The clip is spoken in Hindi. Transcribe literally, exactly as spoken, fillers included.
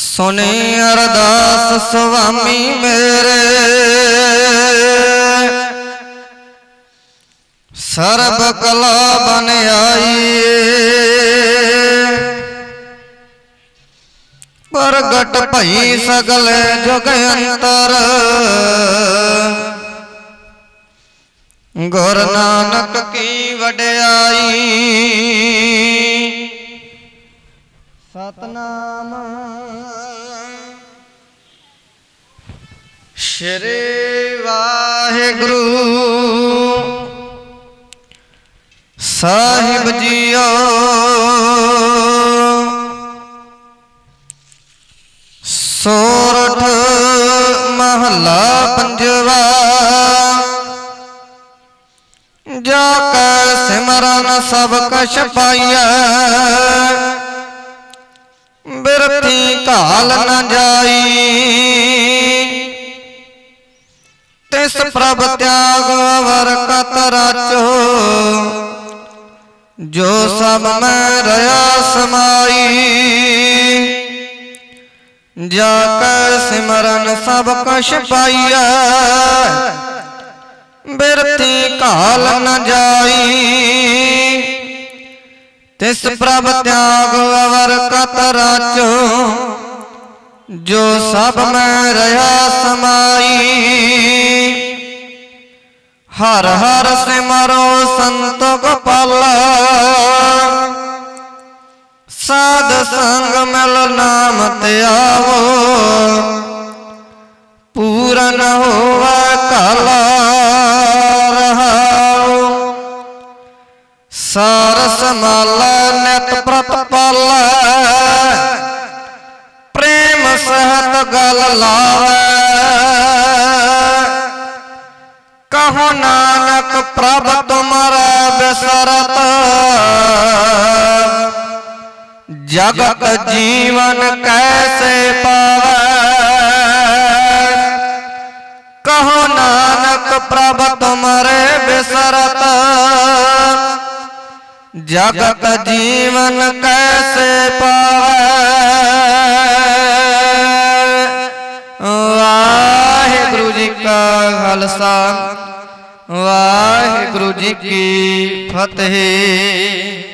सुनी अरदास स्वामी मेरे, सर्ब कला बन आइए। प्रगट भई सगल जुग अंतर, गुरु नानक की वड्याई। सतनाम श्री वाहिगुरु साहिब जीओ। सोरठ महला पंजवा, जाके सिमरन सब कछ पाइया। बिरथी काल न जाई, तिस प्रभ त्याग वर कत राचो। जो सब में रया समाई, जाकर सिमरन सब कछ पाइया। बिरथी काल न जाई, तिस प्रभ त्याग अवर कत राचो। जो सब में रया समाई, हर हर सिमरो संत गोपाला। साध संग मिल नाम त्यावो, पूरन होवा काला रहाओ। सारस माला नित प्रतिपाला, प्रेम सहत गल लावे। कहो नानक प्रभ तुम्हारा बिसरत, जगत जीवन कैसे पावे। कहो नानक प्रभ तुम्हारे बिसरत, जगत जीवन कैसे पावे। वाहिगुरु जी का खालसा, वाहिगुरु जी की फतेह।